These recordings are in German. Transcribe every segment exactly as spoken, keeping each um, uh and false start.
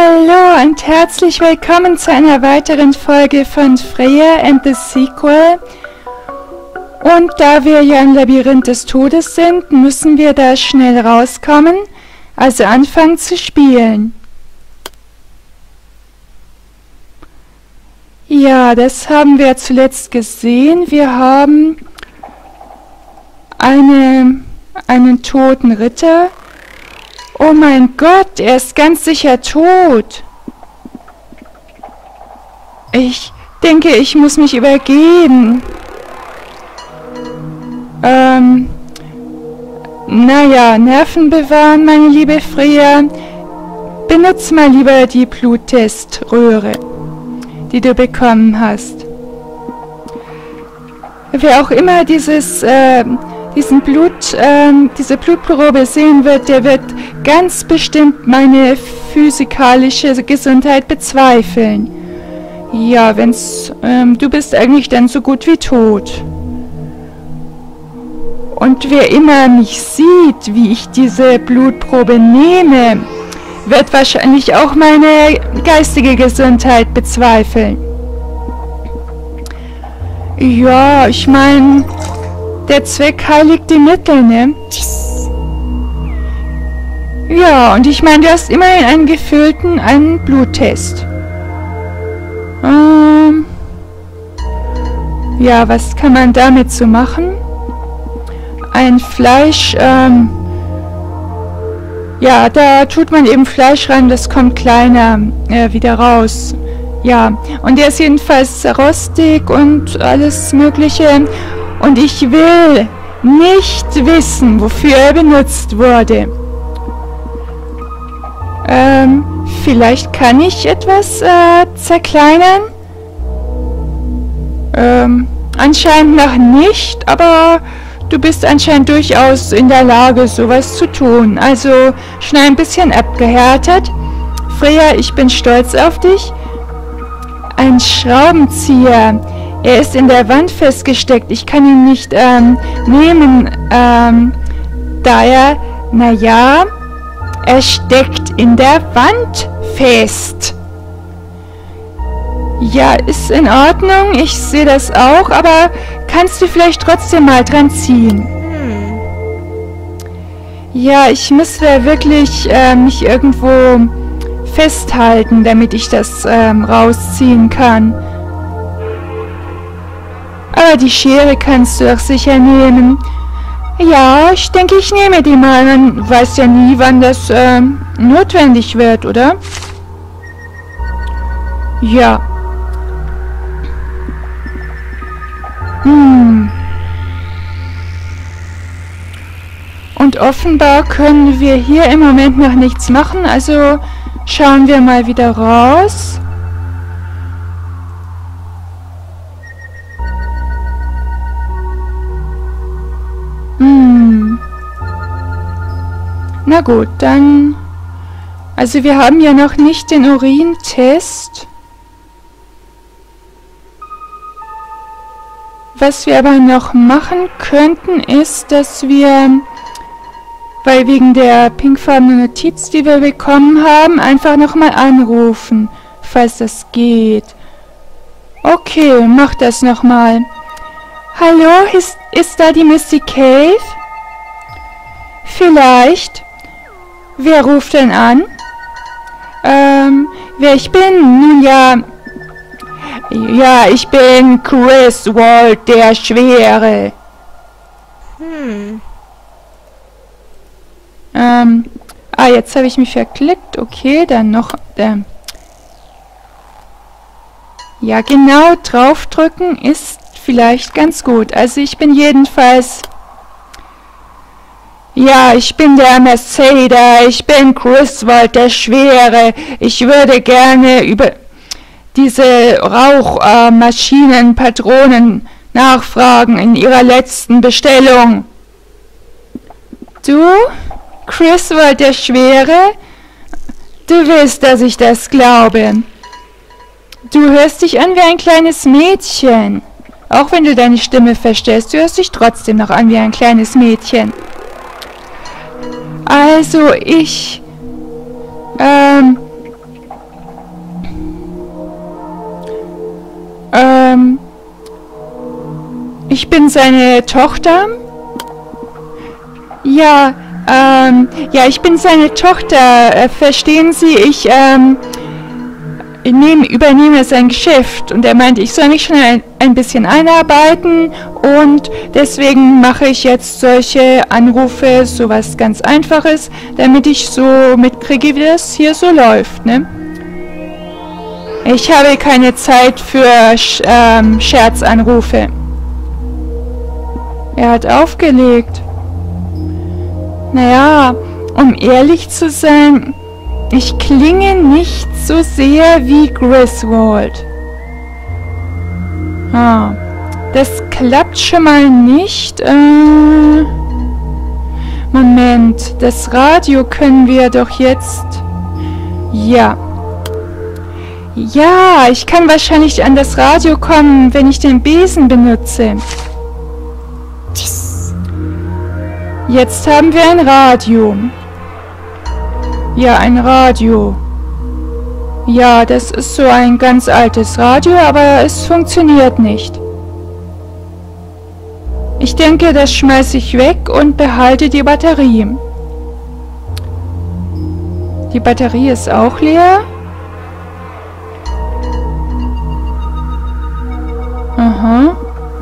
Hallo und herzlich willkommen zu einer weiteren Folge von Freya and the Sequel. Und da wir ja im Labyrinth des Todes sind, müssen wir da schnell rauskommen, also anfangen zu spielen. Ja, das haben wir zuletzt gesehen. Wir haben eine, einen toten Ritter. Oh mein Gott, er ist ganz sicher tot. Ich denke, ich muss mich übergeben. Ähm, naja, Nerven bewahren, meine liebe Freya. Benutz mal lieber die Blutteströhre, die du bekommen hast. Wer auch immer dieses, äh, diesen Blut, äh, diese Blutprobe sehen wird, der wird ganz bestimmt meine physikalische Gesundheit bezweifeln. Ja, wenn's, ähm, du bist eigentlich dann so gut wie tot. Und wer immer mich sieht, wie ich diese Blutprobe nehme, wird wahrscheinlich auch meine geistige Gesundheit bezweifeln. Ja, ich meine, der Zweck heiligt die Mittel, ne? Ja, und ich meine, du hast immerhin einen gefüllten, einen Bluttest. Ähm, ja, was kann man damit so machen? Ein Fleisch, ähm, ja, da tut man eben Fleisch rein, das kommt kleiner äh, wieder raus. Ja, und der ist jedenfalls rostig und alles Mögliche. Und ich will nicht wissen, wofür er benutzt wurde. Ähm, vielleicht kann ich etwas äh, zerkleinern? Ähm, anscheinend noch nicht, aber du bist anscheinend durchaus in der Lage, sowas zu tun. Also schon ein bisschen abgehärtet. Freya, ich bin stolz auf dich. Ein Schraubenzieher. Er ist in der Wand festgesteckt. Ich kann ihn nicht ähm, nehmen, ähm, da er, naja, er steckt in der Wand fest. Ja, ist in Ordnung. Ich sehe das auch, aber kannst du vielleicht trotzdem mal dran ziehen? Hm. Ja, ich müsste wirklich äh, mich irgendwo festhalten, damit ich das ähm, rausziehen kann. Aber die Schere kannst du doch sicher nehmen. Ja, ich denke, ich nehme die mal. Man weiß ja nie, wann das ähm, notwendig wird, oder? Ja. Hm. Und offenbar können wir hier im Moment noch nichts machen, also schauen wir mal wieder raus. Hm. Na gut, dann... Also wir haben ja noch nicht den Urintest. Was wir aber noch machen könnten, ist, dass wir, weil wegen der pinkfarbenen Notiz, die wir bekommen haben, einfach nochmal anrufen, falls das geht. Okay, mach das nochmal. Hallo, ist, ist da die Misty Cave? Vielleicht. Wer ruft denn an? Ähm, wer ich bin? Nun ja... Ja, ich bin Griswold, der Schwere. Hm. Ähm, ah, jetzt habe ich mich verklickt. Okay, dann noch... Ähm, ja, genau, draufdrücken ist vielleicht ganz gut. Also ich bin jedenfalls... Ja, ich bin der Mercedes, ich bin Griswold, der Schwere. Ich würde gerne über... diese Rauchmaschinenpatronen äh, nachfragen in ihrer letzten Bestellung. Du, Griswold der Schwere, du willst, dass ich das glaube. Du hörst dich an wie ein kleines Mädchen. Auch wenn du deine Stimme verstellst, du hörst dich trotzdem noch an wie ein kleines Mädchen. Also ich, ähm, ich bin seine Tochter. Ja, ähm, ja, ich bin seine Tochter. Äh, verstehen Sie, ich, ähm, nehm, übernehme sein Geschäft. Und er meinte, ich soll mich schon ein, ein bisschen einarbeiten. Und deswegen mache ich jetzt solche Anrufe, sowas ganz Einfaches, damit ich so mitkriege, wie das hier so läuft, ne? Ich habe keine Zeit für Sch ähm, Scherzanrufe. Er hat aufgelegt. Naja, um ehrlich zu sein, ich klinge nicht so sehr wie Griswold. Ah, das klappt schon mal nicht. Äh, Moment, das Radio können wir doch jetzt... Ja. Ja, ich kann wahrscheinlich an das Radio kommen, wenn ich den Besen benutze. Jetzt haben wir ein Radio. Ja, ein Radio. Ja, das ist so ein ganz altes Radio, aber es funktioniert nicht. Ich denke, das schmeiße ich weg und behalte die Batterie. Die Batterie ist auch leer. Aha.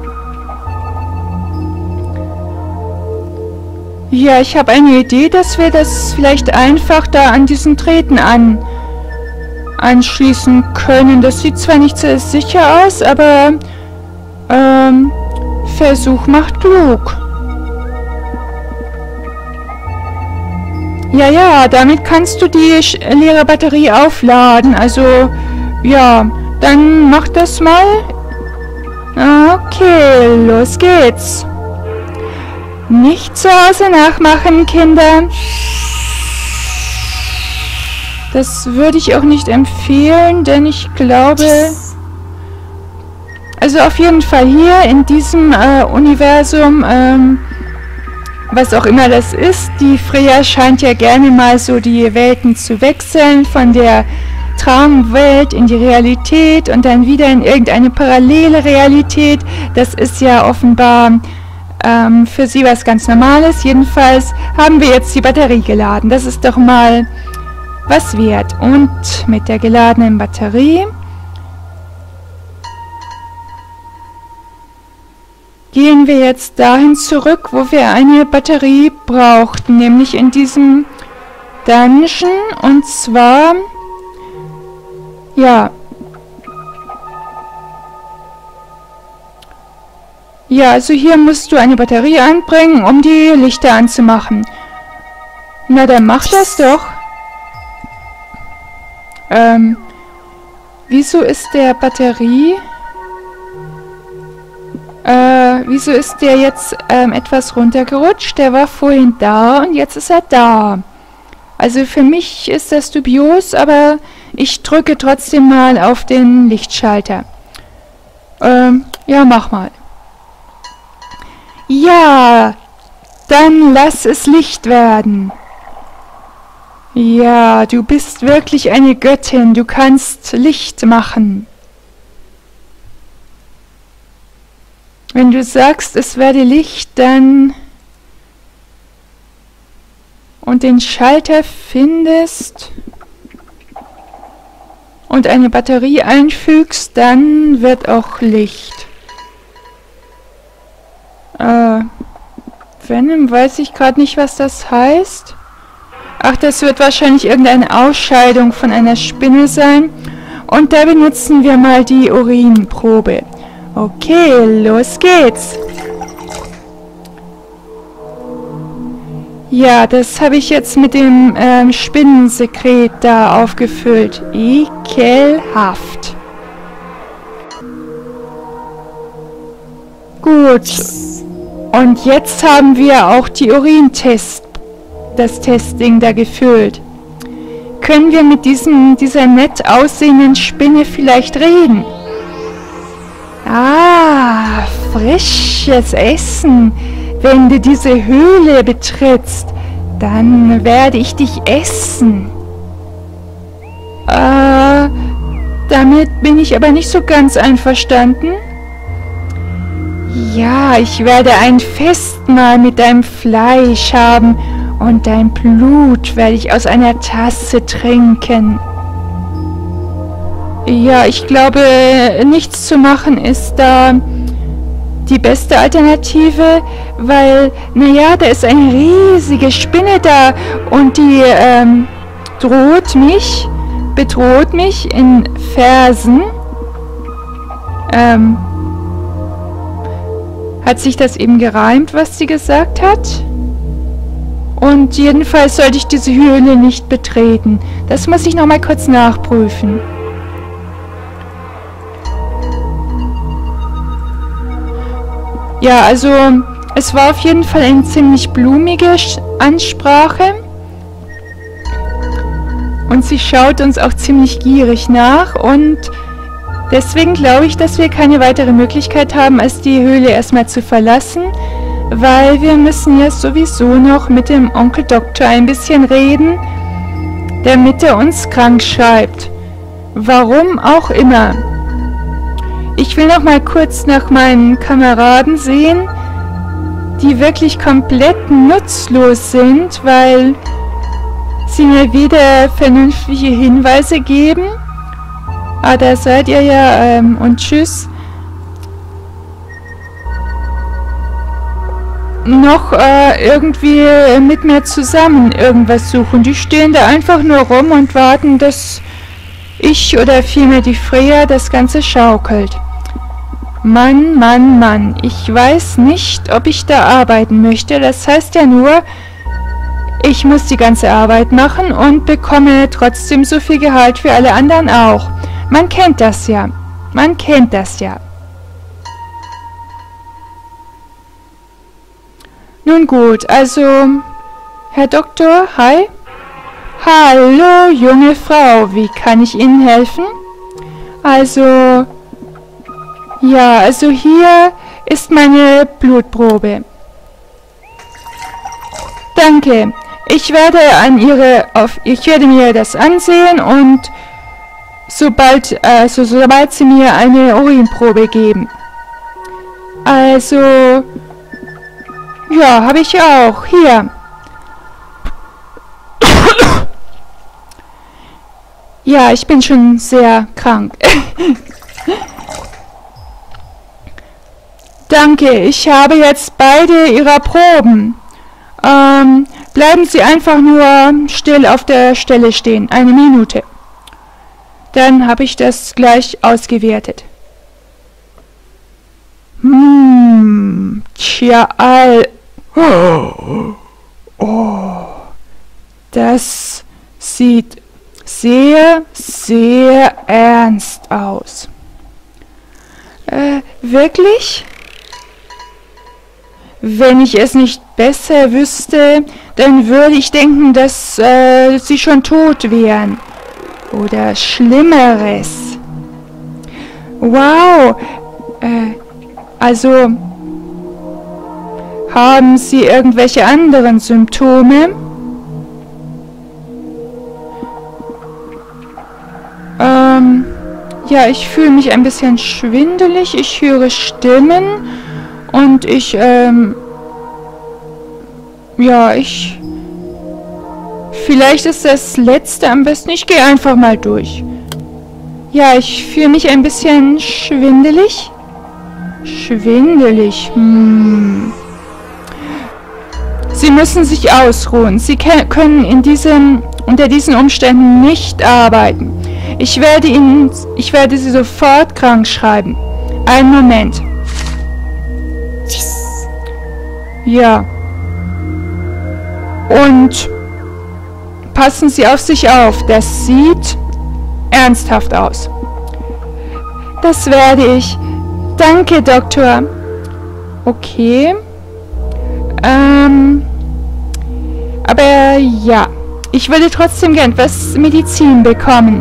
Ja, ich habe eine Idee, dass wir das vielleicht einfach da an diesen Drähten an anschließen können. Das sieht zwar nicht sehr sicher aus, aber ähm, Versuch macht klug. Ja, ja, damit kannst du die leere Batterie aufladen. Also, ja, dann mach das mal. Okay, los geht's. Nicht zu Hause nachmachen, Kinder. Das würde ich auch nicht empfehlen, denn ich glaube... Also auf jeden Fall hier in diesem äh, Universum, ähm, was auch immer das ist, die Freya scheint ja gerne mal so die Welten zu wechseln, von der Traumwelt in die Realität und dann wieder in irgendeine parallele Realität. Das ist ja offenbar ähm, für sie was ganz Normales. Jedenfalls haben wir jetzt die Batterie geladen. Das ist doch mal was wert. Und mit der geladenen Batterie gehen wir jetzt dahin zurück, wo wir eine Batterie brauchten, nämlich in diesem Dungeon. Und zwar... Ja. Ja, also hier musst du eine Batterie anbringen, um die Lichter anzumachen. Na, dann mach das doch. Ähm, wieso ist der Batterie... Äh, wieso ist der jetzt ähm, etwas runtergerutscht? Der war vorhin da und jetzt ist er da. Also für mich ist das dubios, aber... Ich drücke trotzdem mal auf den Lichtschalter. Ähm, ja, mach mal. Ja, dann lass es Licht werden. Ja, du bist wirklich eine Göttin. Du kannst Licht machen. Wenn du sagst, es werde Licht, dann... und den Schalter findest... und eine Batterie einfügst, dann wird auch Licht. Äh, Venom, weiß ich gerade nicht, was das heißt. Ach, das wird wahrscheinlich irgendeine Ausscheidung von einer Spinne sein. Und da benutzen wir mal die Urinprobe. Okay, los geht's. Ja, das habe ich jetzt mit dem ähm, Spinnensekret da aufgefüllt. Ekelhaft. Gut. Und jetzt haben wir auch die Urintest, das Testding da gefüllt. Können wir mit diesem, dieser nett aussehenden Spinne vielleicht reden? Ah, frisches Essen. Wenn du diese Höhle betrittst, dann werde ich dich essen. Äh, damit bin ich aber nicht so ganz einverstanden. Ja, ich werde ein Festmahl mit deinem Fleisch haben und dein Blut werde ich aus einer Tasse trinken. Ja, ich glaube, nichts zu machen ist da die beste Alternative, weil, naja, da ist eine riesige Spinne da und die ähm, droht mich, bedroht mich in Versen. Ähm, hat sich das eben gereimt, was sie gesagt hat? Und jedenfalls sollte ich diese Höhle nicht betreten. Das muss ich nochmal kurz nachprüfen. Ja, also es war auf jeden Fall eine ziemlich blumige Ansprache. Und sie schaut uns auch ziemlich gierig nach und deswegen glaube ich, dass wir keine weitere Möglichkeit haben, als die Höhle erstmal zu verlassen, weil wir müssen ja sowieso noch mit dem Onkel Doktor ein bisschen reden, damit er uns krank schreibt. Warum auch immer. Ich will noch mal kurz nach meinen Kameraden sehen, die wirklich komplett nutzlos sind, weil sie mir weder vernünftige Hinweise geben. Ah, da seid ihr ja, ähm, und tschüss. Noch äh, irgendwie mit mir zusammen irgendwas suchen. Die stehen da einfach nur rum und warten, dass ich oder vielmehr die Freya das Ganze schaukelt. Mann, Mann, Mann. Ich weiß nicht, ob ich da arbeiten möchte. Das heißt ja nur, ich muss die ganze Arbeit machen und bekomme trotzdem so viel Gehalt wie alle anderen auch. Man kennt das ja. Man kennt das ja. Nun gut, also, Herr Doktor, hi. Hallo, junge Frau, wie kann ich Ihnen helfen? Also, ja, also hier ist meine Blutprobe. Danke. Ich werde an Ihre, auf, ich werde mir das ansehen und sobald, also sobald Sie mir eine Urinprobe geben. Also, ja, habe ich auch. Hier. Ja, ich bin schon sehr krank. Danke, ich habe jetzt beide Ihrer Proben. Ähm, bleiben Sie einfach nur still auf der Stelle stehen. Eine Minute. Dann habe ich das gleich ausgewertet. Hm, tja, all... Oh, oh, das sieht sehr, sehr ernst aus. Äh, wirklich? Wenn ich es nicht besser wüsste, dann würde ich denken, dass äh, sie schon tot wären. Oder Schlimmeres. Wow. Äh, also, haben Sie irgendwelche anderen Symptome? Ähm, ja, ich fühle mich ein bisschen schwindelig, ich höre Stimmen und ich, ähm, ja, ich, vielleicht ist das Letzte am besten, ich gehe einfach mal durch. Ja, ich fühle mich ein bisschen schwindelig. Schwindelig, hm. Sie müssen sich ausruhen. Sie können in diesem, unter diesen Umständen nicht arbeiten. Ich werde Ihnen, ich werde Sie sofort krank schreiben. Einen Moment. Yes. Ja. Und passen Sie auf sich auf. Das sieht ernsthaft aus. Das werde ich. Danke, Doktor. Okay. Ähm, aber ja, ich würde trotzdem gern etwas Medizin bekommen.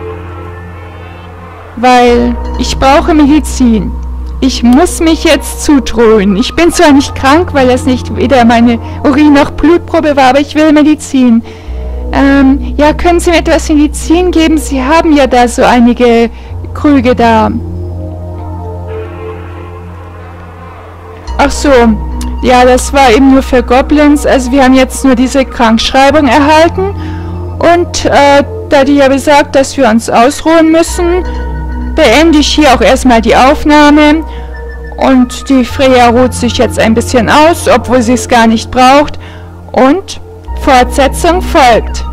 Weil ich brauche Medizin. Ich muss mich jetzt zudröhnen. Ich bin zwar nicht krank, weil es nicht weder meine Urin- noch Blutprobe war, aber ich will Medizin. Ähm, ja, können Sie mir etwas Medizin geben? Sie haben ja da so einige Krüge da. ach so, ja, das war eben nur für Goblins. Also wir haben jetzt nur diese Krankschreibung erhalten. Und äh, da die ja besagt, dass wir uns ausruhen müssen, beende ich hier auch erstmal die Aufnahme. Und die Freya ruht sich jetzt ein bisschen aus, obwohl sie es gar nicht braucht. Und Fortsetzung folgt.